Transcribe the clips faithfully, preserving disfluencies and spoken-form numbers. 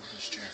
this chair.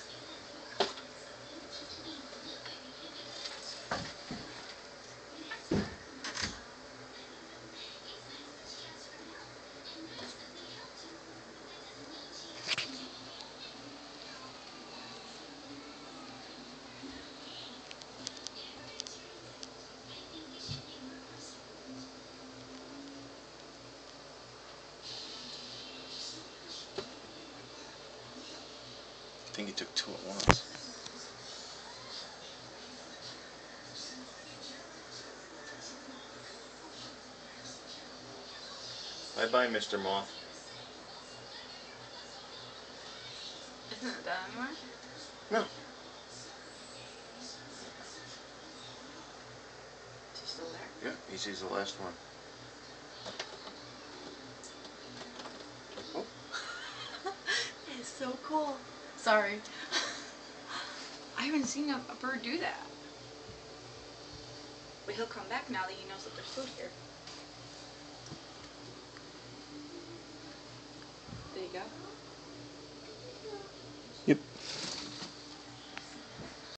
I think he took two at once. Bye-bye, Mister Moth. Isn't it done anymore? No. Is he still there? Yeah, he sees the last one. Oh. It's so cool. Sorry. I haven't seen a, a bird do that. But he'll come back now that he knows that there's food here. There you go.